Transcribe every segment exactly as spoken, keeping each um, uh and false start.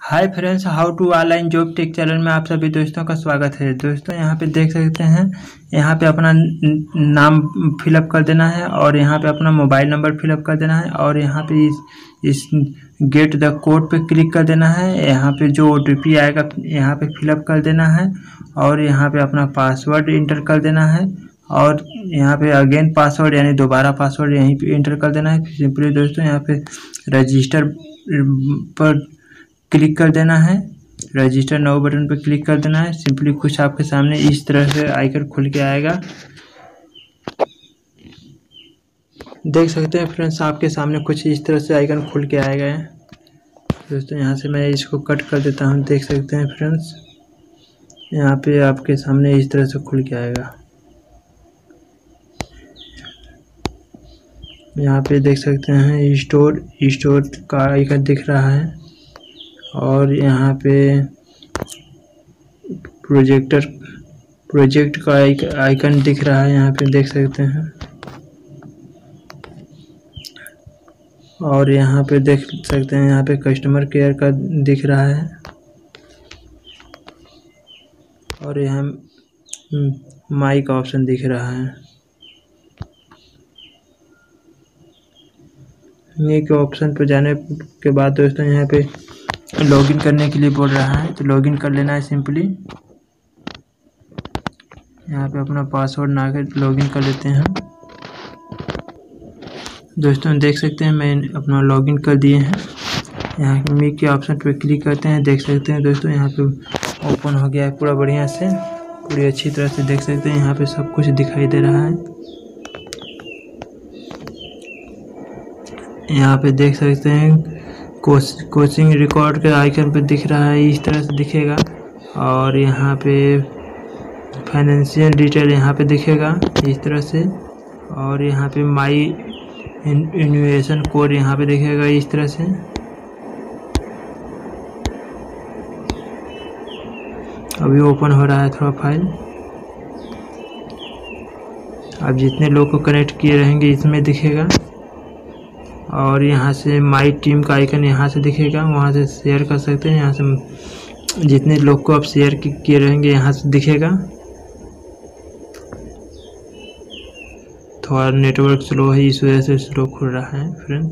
Hi friends, how to online job tech channel में आप सभी दोस्तों का स्वागत है। दोस्तों यहाँ पे देख सकते हैं, यहाँ पे अपना नाम फिलअप कर देना है और यहाँ पे अपना मोबाइल नंबर फिलअप कर देना है और यहाँ पे इस इस गेट द कोड पे क्लिक कर देना है। यहाँ पे जो ओ टी पी आएगा यहाँ पे फिलअप कर देना है और यहाँ पे अपना पासवर्ड इंटर कर देना है और यहाँ पे अगेन पासवर्ड यानी दोबारा पासवर्ड यहीं पे इंटर कर देना है। सिंपली दोस्तों यहाँ पे रजिस्टर पर क्लिक कर देना है, रजिस्टर नाउ बटन पर क्लिक कर देना है। सिंपली कुछ आपके सामने इस तरह से आइकन खुल के आएगा। देख सकते हैं फ्रेंड्स, आपके सामने कुछ इस तरह से आइकन खुल के आएगा। दोस्तों यहाँ से मैं इसको कट कर देता हूँ। देख सकते हैं फ्रेंड्स, यहाँ पे आपके सामने इस तरह से खुल के आएगा। यहाँ पे देख सकते हैं स्टोर स्टोर का आइकन दिख रहा है और यहाँ पे प्रोजेक्टर प्रोजेक्ट का आइकन दिख रहा है, यहाँ पे देख सकते हैं। और यहाँ पे देख सकते हैं, यहाँ पे कस्टमर केयर का दिख रहा है और यहाँ माइक का ऑप्शन दिख रहा है। ये के ऑप्शन पर जाने के बाद दोस्तों यहाँ पे लॉगिन करने के लिए बोल रहा है, तो लॉगिन कर लेना है। सिंपली यहाँ पे अपना पासवर्ड ना कर लॉगिन कर लेते हैं। दोस्तों देख सकते हैं मैं अपना लॉगिन कर दिए हैं। यहाँ के मी के ऑप्शन पे क्लिक करते हैं। देख सकते हैं दोस्तों यहाँ पे ओपन हो गया है पूरा बढ़िया से, पूरी अच्छी तरह से। देख सकते हैं यहाँ पे सब कुछ दिखाई दे रहा है। यहाँ पे देख सकते हैं कोचिंग रिकॉर्ड के आइकन पे दिख रहा है, इस तरह से दिखेगा। और यहाँ पे फाइनेंशियल डिटेल यहाँ पे दिखेगा इस तरह से। और यहाँ पे माई इन्वेशन कोड यहाँ पे दिखेगा इस तरह से। अभी ओपन हो रहा है थोड़ा फाइल। अब जितने लोग को कनेक्ट किए रहेंगे इसमें दिखेगा। और यहाँ से माई टीम का आइकन यहाँ से दिखेगा, वहाँ से शेयर कर सकते हैं। यहाँ से जितने लोग को आप शेयर किए रहेंगे यहाँ से दिखेगा। थोड़ा नेटवर्क स्लो है, इस वजह से स्लो खुल रहा है फ्रेंड्स।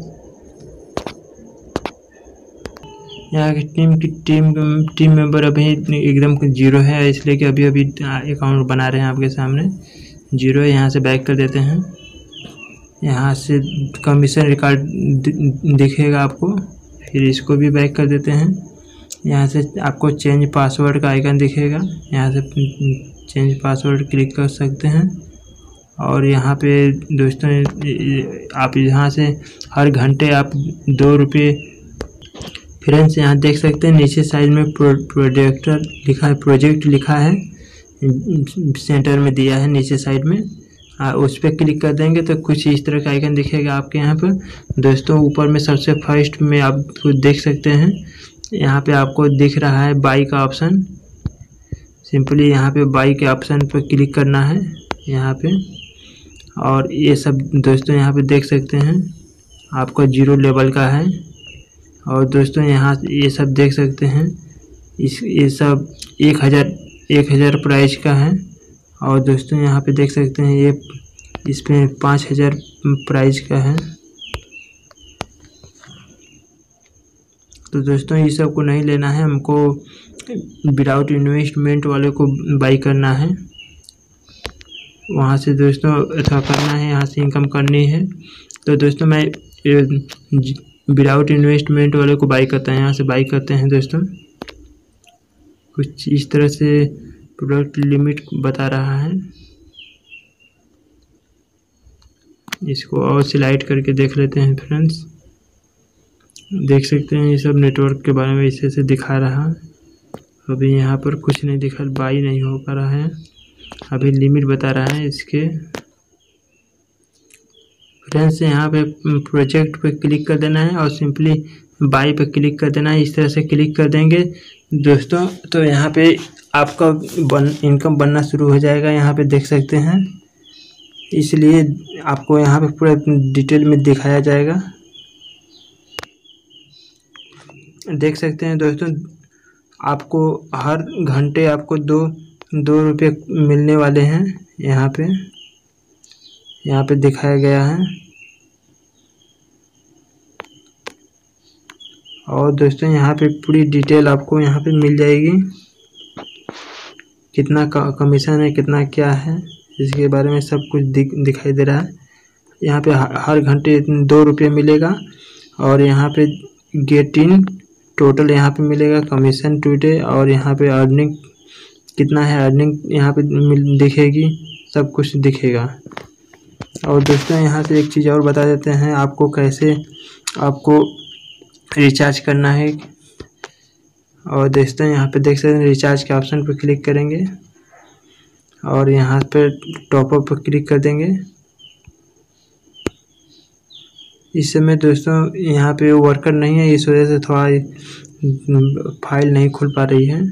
यहाँ की टीम की टीम टीम मेंबर अभी एकदम जीरो है, इसलिए कि अभी अभी अकाउंट बना रहे हैं आपके सामने। जीरो है, यहाँ से बैक कर देते हैं। यहाँ से कमीशन रिकॉर्ड दिखेगा आपको, फिर इसको भी बैक कर देते हैं। यहाँ से आपको चेंज पासवर्ड का आइकन दिखेगा, यहाँ से चेंज पासवर्ड क्लिक कर सकते हैं। और यहाँ पे दोस्तों आप यहाँ से हर घंटे आप दो रुपये फ्रेंड्स यहाँ देख सकते हैं नीचे साइड में प्रो, प्रोजेक्टर लिखा है, प्रोजेक्ट लिखा है, सेंटर में दिया है नीचे साइड में। आ, उस पर क्लिक कर देंगे तो कुछ इस तरह का आइकन दिखेगा आपके यहाँ पर। दोस्तों ऊपर में सबसे फर्स्ट में आप देख सकते हैं, यहाँ पे आपको दिख रहा है बाई का ऑप्शन। सिंपली यहाँ पे बाई के ऑप्शन पर क्लिक करना है यहाँ पे। और ये सब दोस्तों यहाँ पे देख सकते हैं आपको जीरो लेवल का है। और दोस्तों यहाँ ये सब देख सकते हैं, इस ये सब एक हज़ार एक हज़ार प्राइस का है। और दोस्तों यहाँ पे देख सकते हैं ये इसमें पाँच हज़ार प्राइस का है। तो दोस्तों ये सब को नहीं लेना है, हमको विदाउट इन्वेस्टमेंट वाले को बाई करना है। वहाँ से दोस्तों ऐसा करना है, यहाँ से इनकम करनी है। तो दोस्तों मैं विदाउट इन्वेस्टमेंट वाले को बाई करता है, यहाँ से बाई करते हैं। दोस्तों कुछ इस तरह से प्रोडक्ट लिमिट बता रहा है, इसको और सिलेक्ट करके देख लेते हैं फ्रेंड्स। देख सकते हैं ये सब नेटवर्क के बारे में इसे से दिखा रहा है। अभी यहाँ पर कुछ नहीं दिखा, बाई नहीं हो पा रहा है, अभी लिमिट बता रहा है इसके। फ्रेंड्स यहाँ पे प्रोजेक्ट पे क्लिक कर देना है और सिंपली बाई पे क्लिक कर देना है। इस तरह से क्लिक कर देंगे दोस्तों तो यहाँ पे आपका बन इनकम बनना शुरू हो जाएगा। यहाँ पे देख सकते हैं, इसलिए आपको यहाँ पे पूरा डिटेल में दिखाया जाएगा। देख सकते हैं दोस्तों, आपको हर घंटे आपको दो दो रुपये मिलने वाले हैं। यहाँ पे यहाँ पे दिखाया गया है। और दोस्तों यहाँ पे पूरी डिटेल आपको यहाँ पे मिल जाएगी, कितना कमीशन है, कितना क्या है, इसके बारे में सब कुछ दिख दिखाई दे रहा है। यहाँ पे हर घंटे दो रुपये मिलेगा। और यहाँ पे गेट इन टोटल यहाँ पे मिलेगा, कमीशन टू डे, और यहाँ पे अर्निंग कितना है, अर्निंग यहाँ पे मिल दिखेगी, सब कुछ दिखेगा। और दोस्तों यहाँ से एक चीज़ और बता देते हैं आपको, कैसे आपको रिचार्ज करना है। और दोस्तों यहाँ पे देख सकते हैं, रिचार्ज के ऑप्शन पर क्लिक करेंगे और यहाँ पे टॉपअप पर क्लिक कर देंगे। इस समय दोस्तों यहाँ पे वर्कर नहीं है, इस वजह से थोड़ा फाइल नहीं खुल पा रही है।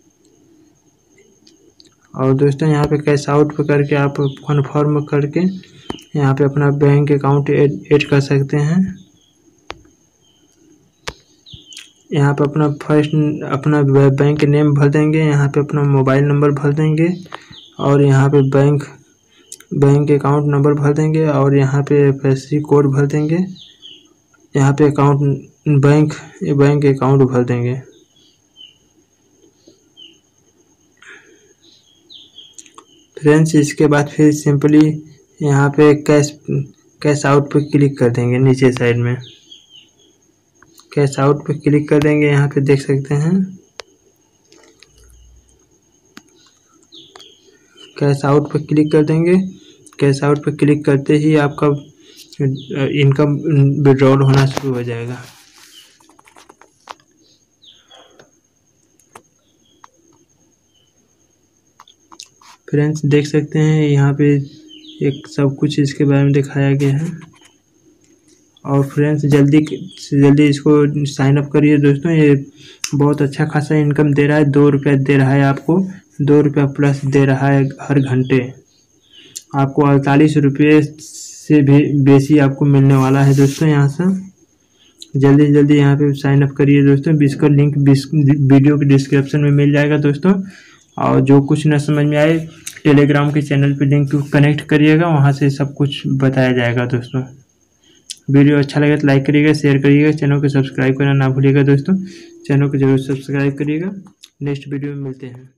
और दोस्तों यहाँ पे कैश आउट पर करके आप कन्फर्म करके यहाँ पे अपना बैंक अकाउंट ऐड कर सकते हैं। यहाँ पे अपना फर्स्ट अपना बैंक नेम भर देंगे, यहाँ पे अपना मोबाइल नंबर भर देंगे, और यहाँ पे बैंक बैंक अकाउंट नंबर भर देंगे, और यहाँ पे एफ एस सी कोड भर देंगे। यहाँ पे अकाउंट बैंक बैंक अकाउंट भर देंगे। फ्रेंड्स इसके बाद फिर सिंपली यहाँ पे कैश कैश आउट पे क्लिक कर देंगे। नीचे साइड में कैश आउट पे क्लिक कर देंगे। यहाँ पे देख सकते हैं कैश आउट पे क्लिक कर देंगे। कैश आउट पे क्लिक करते ही आपका इनकम विड्रॉल होना शुरू हो जाएगा। फ्रेंड्स देख सकते हैं यहाँ पे एक सब कुछ इसके बारे में दिखाया गया है। और फ्रेंड्स जल्दी से जल्दी इसको साइन अप करिए दोस्तों, ये बहुत अच्छा खासा इनकम दे रहा है। दो रुपये दे रहा है आपको, दो रुपया प्लस दे रहा है हर घंटे। आपको अड़तालीस रुपये से भी बेसी आपको मिलने वाला है दोस्तों। यहाँ से जल्दी जल्दी यहाँ पे साइन अप करिए दोस्तों। इसका लिंक वीडियो के डिस्क्रिप्शन में मिल जाएगा दोस्तों। और जो कुछ न समझ में आए टेलीग्राम के चैनल पे लिंक कनेक्ट करिएगा, वहाँ से सब कुछ बताया जाएगा दोस्तों। वीडियो अच्छा लगे तो लाइक करिएगा, शेयर करिएगा, चैनल को सब्सक्राइब करना ना भूलिएगा दोस्तों। चैनल को जरूर सब्सक्राइब करिएगा। नेक्स्ट वीडियो में मिलते हैं।